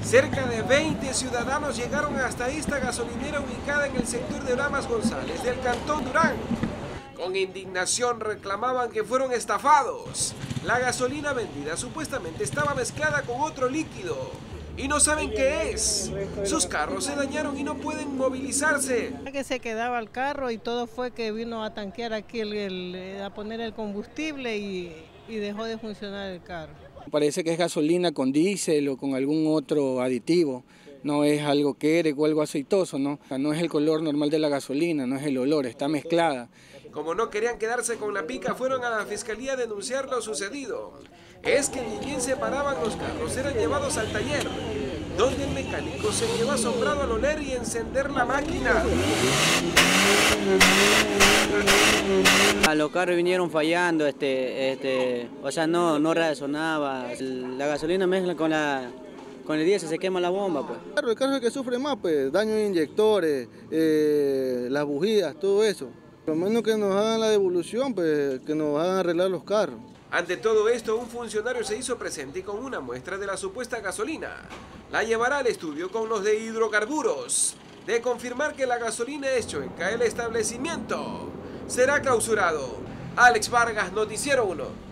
Cerca de 20 ciudadanos llegaron hasta esta gasolinera ubicada en el sector de Oramas González del Cantón Durán. Con indignación reclamaban que fueron estafados. La gasolina vendida supuestamente estaba mezclada con otro líquido y no saben qué es. Sus carros se dañaron y no pueden movilizarse. Que se quedaba el carro y todo fue que vino a tanquear aquí, a poner el combustible y dejó de funcionar el carro. Parece que es gasolina con diésel o con algún otro aditivo. No es algo quere o algo aceitoso, ¿no? No es el color normal de la gasolina, no es el olor, está mezclada. Como no querían quedarse con la pica, fueron a la fiscalía a denunciar lo sucedido. Es que ni bien se paraban los carros, eran llevados al taller, donde el mecánico se quedó asombrado al oler y encender la máquina. Los carros vinieron fallando, o sea, no resonaba. La gasolina mezcla con el diésel, se quema la bomba, pues. El carro es el que sufre más, pues, daños de inyectores, las bujías, todo eso. Por lo menos que nos hagan la devolución, pues, que nos hagan arreglar los carros. Ante todo esto, un funcionario se hizo presente y con una muestra de la supuesta gasolina la llevará al estudio con los de hidrocarburos. De confirmar que la gasolina es chueca, el establecimiento será clausurado. Alex Vargas, Noticiero 1.